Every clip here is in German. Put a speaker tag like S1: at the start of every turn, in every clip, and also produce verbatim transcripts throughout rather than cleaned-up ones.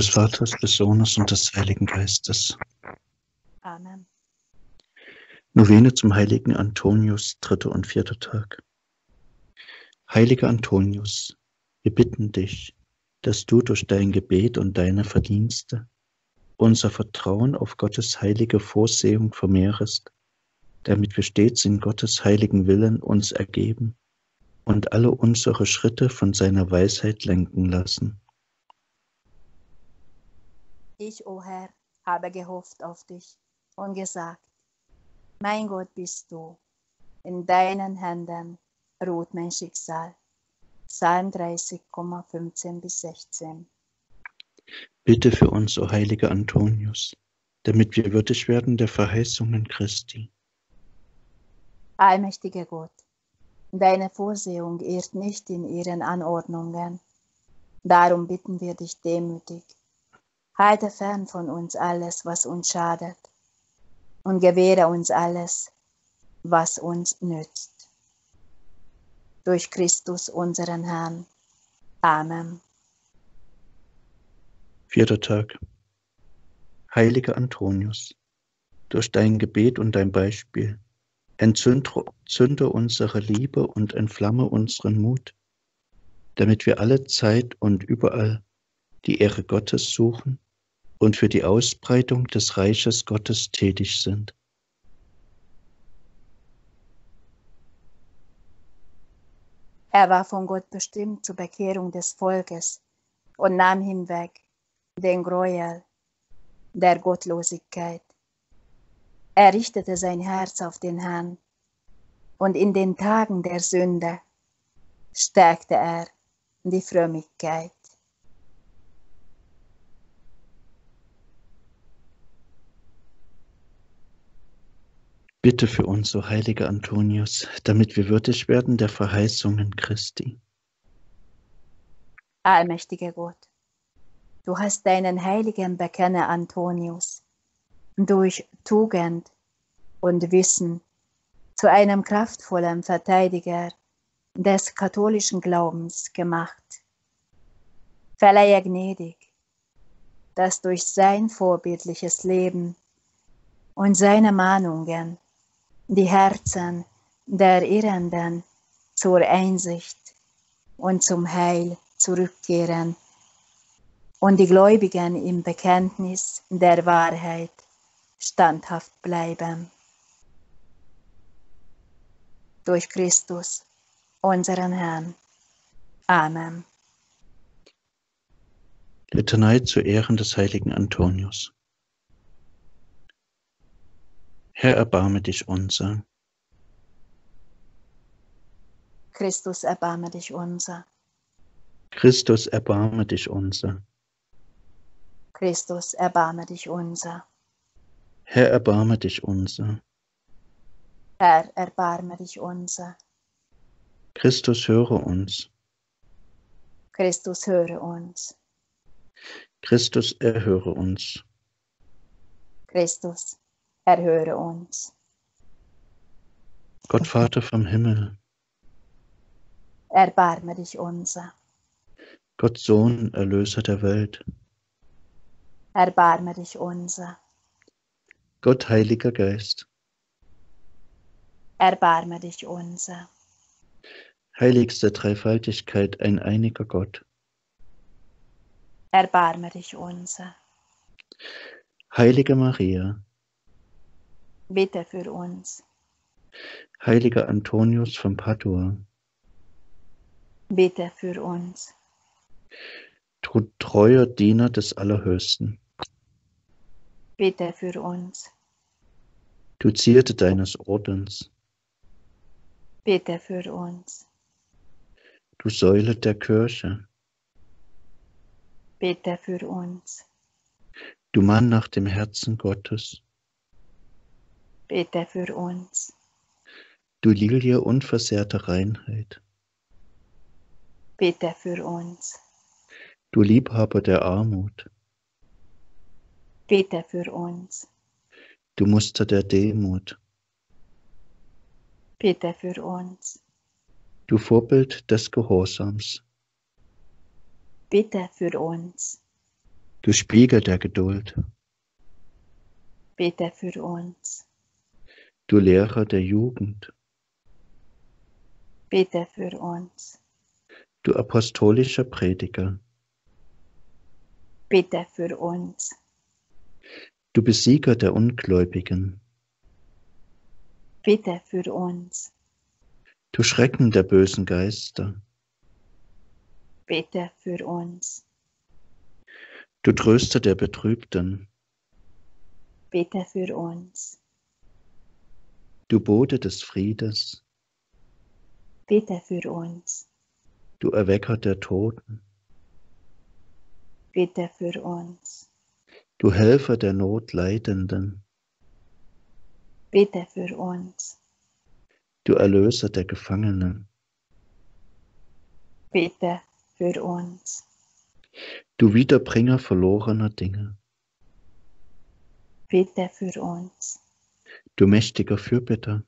S1: des Vaters, des Sohnes und des Heiligen Geistes.
S2: Amen.
S1: Novene zum heiligen Antonius, dritter und vierter Tag. Heiliger Antonius, wir bitten dich, dass du durch dein Gebet und deine Verdienste unser Vertrauen auf Gottes heilige Vorsehung vermehrest, damit wir stets in Gottes heiligen Willen uns ergeben und alle unsere Schritte von seiner Weisheit lenken lassen.
S2: Ich, o Herr, habe gehofft auf dich und gesagt, mein Gott bist du, in deinen Händen ruht mein Schicksal. Psalm dreißig, fünfzehn bis sechzehn.
S1: Bitte für uns, o heiliger Antonius, damit wir würdig werden der Verheißungen Christi.
S2: Allmächtiger Gott, deine Vorsehung irrt nicht in ihren Anordnungen. Darum bitten wir dich demütig, halte fern von uns alles, was uns schadet, und gewähre uns alles, was uns nützt. Durch Christus unseren Herrn. Amen.
S1: Vierter Tag. Heiliger Antonius, durch dein Gebet und dein Beispiel entzünde unsere Liebe und entflamme unseren Mut, damit wir alle Zeit und überall die Ehre Gottes suchen und für die Ausbreitung des Reiches Gottes tätig sind.
S2: Er war von Gott bestimmt zur Bekehrung des Volkes und nahm hinweg den Gräuel der Gottlosigkeit. Er richtete sein Herz auf den Herrn, und in den Tagen der Sünde stärkte er die Frömmigkeit.
S1: Bitte für uns, o heiliger Antonius, damit wir würdig werden der Verheißungen Christi.
S2: Allmächtiger Gott, du hast deinen heiligen Bekenner Antonius durch Tugend und Wissen zu einem kraftvollen Verteidiger des katholischen Glaubens gemacht. Verleihe gnädig, dass durch sein vorbildliches Leben und seine Mahnungen die Herzen der Irrenden zur Einsicht und zum Heil zurückkehren und die Gläubigen im Bekenntnis der Wahrheit standhaft bleiben. Durch Christus, unseren Herrn. Amen.
S1: Litanei zu Ehren des heiligen Antonius. Herr, erbarme dich unser.
S2: Christus, erbarme dich unser.
S1: Christus, erbarme dich unser.
S2: Christus, erbarme dich unser.
S1: Herr, erbarme dich unser.
S2: Herr, erbarme dich unser.
S1: Christus, höre uns.
S2: Christus, höre uns.
S1: Christus, erhöre uns.
S2: Christus, erhöre uns.
S1: Gott Vater vom Himmel,
S2: Erbarme dich unser.
S1: Gott Sohn, Erlöser der Welt,
S2: Erbarme dich unser.
S1: Gott Heiliger Geist,
S2: Erbarme dich unser.
S1: heiligste Dreifaltigkeit, ein einiger Gott,
S2: Erbarme dich unser.
S1: Heilige Maria,
S2: Bitte für uns.
S1: Heiliger Antonius von Padua,
S2: Bitte für uns.
S1: du treuer Diener des Allerhöchsten,
S2: Bitte für uns.
S1: du Zierde deines Ordens,
S2: Bitte für uns.
S1: du Säule der Kirche,
S2: Bitte für uns.
S1: du Mann nach dem Herzen Gottes,
S2: Bitte für uns.
S1: du Lilie unversehrter Reinheit,
S2: Bitte für uns.
S1: du Liebhaber der Armut,
S2: Bitte für uns.
S1: du Muster der Demut,
S2: Bitte für uns.
S1: du Vorbild des Gehorsams,
S2: Bitte für uns.
S1: Du Spiegel der Geduld,
S2: bitte für uns.
S1: du Lehrer der Jugend,
S2: Bitte für uns.
S1: du apostolischer Prediger,
S2: Bitte für uns.
S1: du Besieger der Ungläubigen,
S2: Bitte für uns.
S1: du Schrecken der bösen Geister,
S2: Bitte für uns.
S1: du Tröster der Betrübten,
S2: Bitte für uns.
S1: du Bote des Friedes,
S2: Bitte für uns.
S1: du Erwecker der Toten,
S2: Bitte für uns.
S1: du Helfer der Notleidenden,
S2: Bitte für uns.
S1: du Erlöser der Gefangenen,
S2: Bitte für uns.
S1: du Wiederbringer verlorener Dinge,
S2: Bitte für uns.
S1: du mächtiger Fürbitter,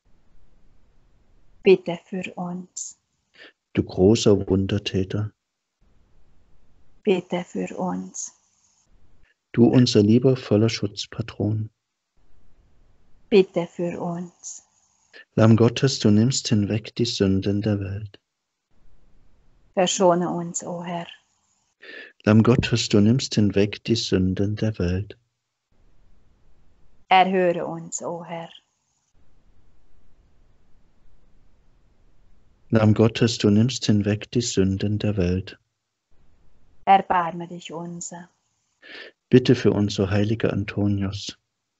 S2: Bitte für uns.
S1: du großer Wundertäter,
S2: Bitte für uns.
S1: du unser liebevoller Schutzpatron,
S2: Bitte für uns.
S1: Lamm Gottes, du nimmst hinweg die Sünden der Welt.
S2: Verschone uns, o Herr.
S1: Lamm Gottes, du nimmst hinweg die Sünden der Welt.
S2: Erhöre uns, o Herr.
S1: Lamm Gottes, du nimmst hinweg die Sünden der Welt.
S2: Erbarme dich unser.
S1: Bitte für uns, o heiliger Antonius,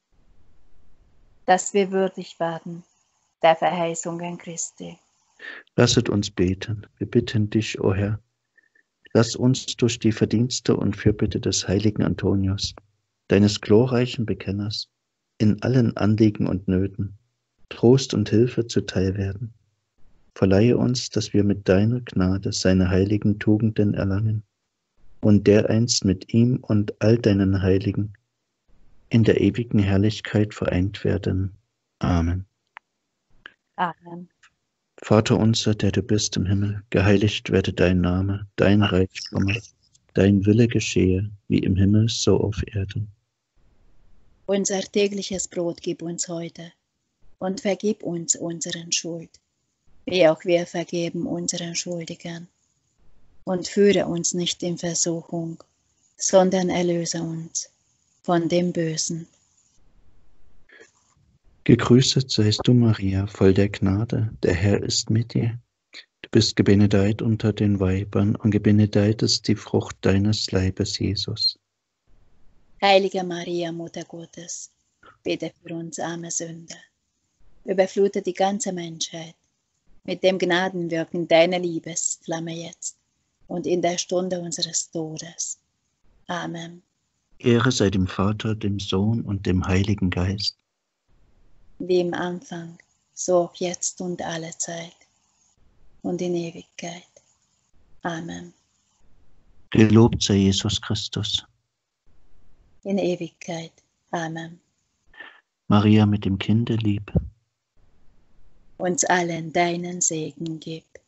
S2: dass wir würdig werden der Verheißungen Christi.
S1: lasset uns beten. Wir bitten dich, o Herr, lass uns durch die Verdienste und Fürbitte des heiligen Antonius, deines glorreichen Bekenners, in allen Anliegen und Nöten Trost und Hilfe zuteil werden. Verleihe uns, dass wir mit deiner Gnade seine heiligen Tugenden erlangen und dereinst mit ihm und all deinen Heiligen in der ewigen Herrlichkeit vereint werden. Amen.
S2: Amen.
S1: Vater unser, der du bist im Himmel, geheiligt werde dein Name, dein Reich komme, dein Wille geschehe, wie im Himmel, so auf Erden.
S2: Unser tägliches Brot gib uns heute und vergib uns unseren Schuld, wie auch wir vergeben unseren Schuldigern. Und führe uns nicht in Versuchung, sondern erlöse uns von dem Bösen.
S1: Gegrüßet seist du, Maria, voll der Gnade, der Herr ist mit dir. Du bist gebenedeit unter den Weibern und gebenedeit ist die Frucht deines Leibes, Jesus.
S2: Heilige Maria, Mutter Gottes, bitte für uns arme Sünder. Überflute die ganze Menschheit mit dem Gnadenwirken deiner Liebesflamme jetzt und in der Stunde unseres Todes. Amen.
S1: Ehre sei dem Vater, dem Sohn und dem Heiligen Geist.
S2: Wie im Anfang, so auch jetzt und alle Zeit und in Ewigkeit. Amen.
S1: Gelobt sei Jesus Christus.
S2: In Ewigkeit. Amen.
S1: Maria mit dem Kinde lieb.
S2: Uns allen deinen Segen gib.